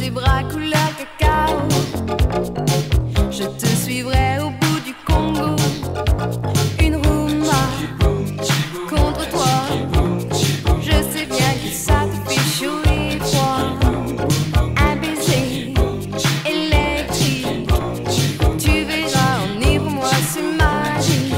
tes bras couleur cacao. Je te suivrai au bout du Congo. Une rumba contre toi. Je sais bien que ça te fait chaud et froid. Un baiser électrique. Tu verras, enivre-moi, c'est magique.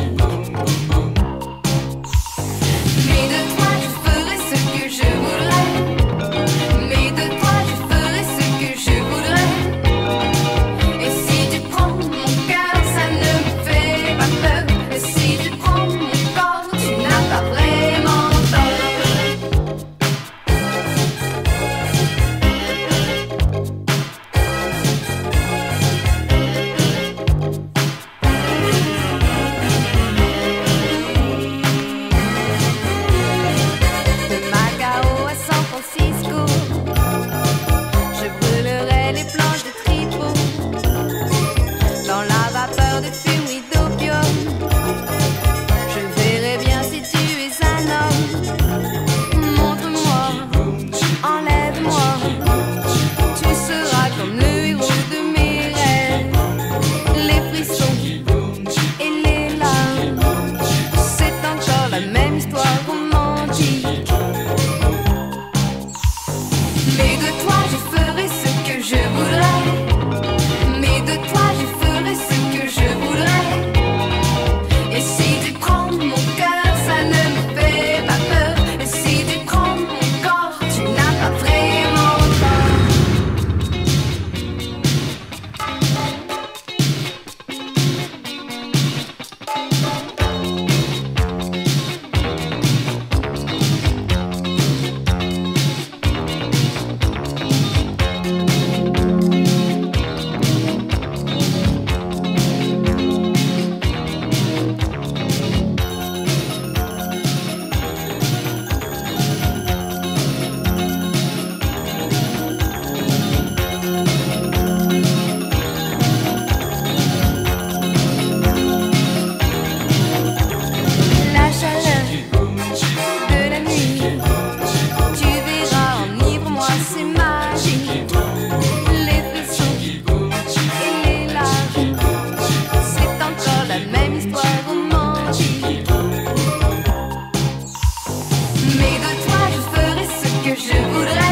Mais de toi je ferai ce que je voudrais. Mais de toi je ferai ce que je voudrais. Et si tu prends mon cœur, ça ne me fait pas peur. Et si tu prends mon corps, tu n'as pas vraiment tort. De Macao à San Francisco, je brûlerai les planches de tripot dans la vapeur de fumerie d'opium. Je verrai bien si tu es un homme. Montre-moi, enlève-moi. Tu seras comme le héros de mes rêves. Les frissons et les larmes, c'est encore la même histoire romantique. Mais de toi je ferai ce que je voudrais. Mais de toi je ferai ce que je voudrais. Et si tu prends mon cœur, ça ne me fait pas peur. Et si tu prends mon corps, tu n'as pas vraiment tort. La chaleur de la nuit, tu verras, enivre-moi, c'est magique. Les frissons et les larmes, c'est encore la même histoire romantique. Mais de toi je ferai ce que je voudrais.